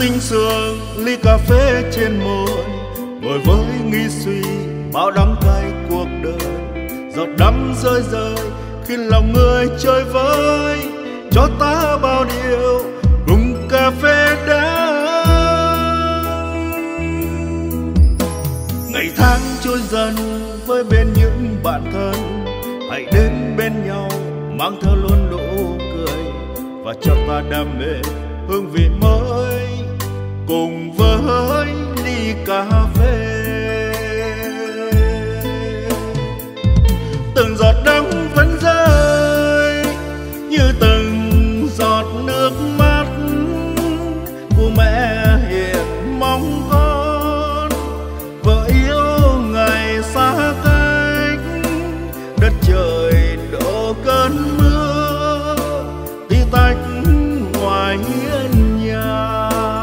tinh sương ly cà phê trên môi, ngồi với nghĩ suy bao đắng cay cuộc đời. Giọt đắm rơi rơi khi lòng người chơi vơi, cho ta bao điều cùng cà phê đắng. Ngày tháng trôi dần với bên những bạn thân, hãy đến bên nhau mang theo luôn nụ cười, và cho ta đam mê hương vị mới cùng với ly cà phê. Từng giọt đắng vẫn rơi như từng giọt nước mắt của mẹ hiền mong con. Vợ yêu ngày xa cách, đất trời đổ cơn mưa tí tách ngoài hiên nhà.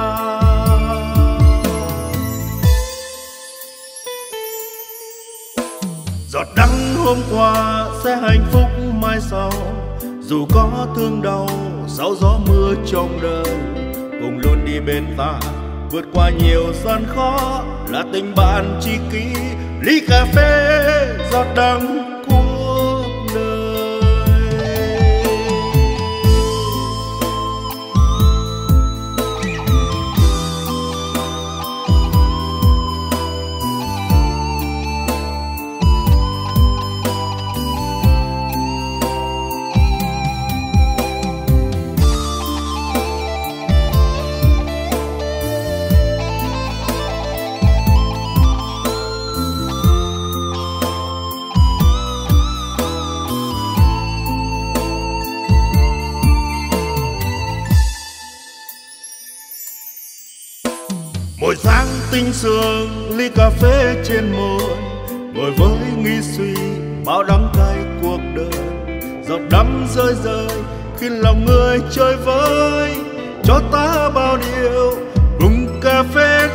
Giọt đắng hôm qua sẽ hạnh phúc mai sau, dù có thương đau sau gió mưa trong đời. Cùng luôn đi bên ta vượt qua nhiều gian khó, là tình bạn tri kỷ ly cà phê giọt đắng cuộc đời. Mỗi sáng tinh sương ly cà phê trên môi, ngồi với nghĩ suy bao đắng cay cuộc đời. Giọt đắm rơi rơi khi lòng người chơi vơi, cho ta bao điều cùng cà phê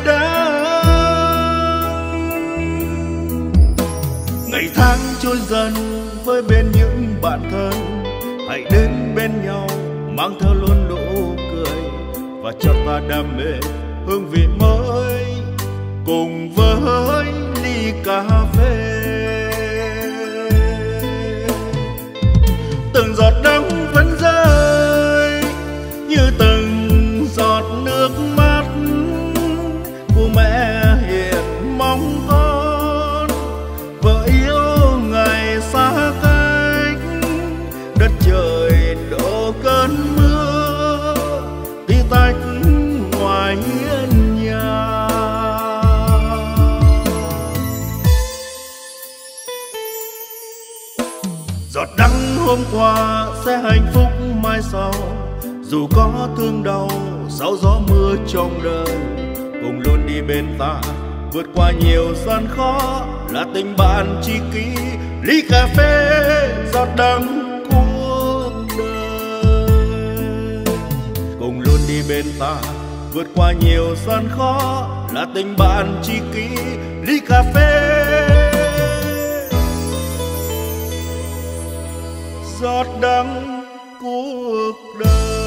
đắng. Ngày tháng trôi dần với bên những bạn thân, hãy đến bên nhau mang theo luôn nụ cười, và cho ta đam mê hương vị mới cùng với ly cà phê. Từng giọt đắng vẫn rơi như từng giọt nước mắt của mẹ hiền mong con. Vợ yêu ngày xa cách, đất trời đổ cơn mưa tí tách ngoài hiên nhà. Giọt đắng hôm qua sẽ hạnh phúc mai sau, dù có thương đau sau gió mưa trong đời. Cùng luôn đi bên ta vượt qua nhiều gian khó, là tình bạn tri kỷ ly cà phê giọt đắng cuộc đời. Cùng luôn đi bên ta vượt qua nhiều gian khó, là tình bạn tri kỷ ly cà phê giọt đắng cuộc đời.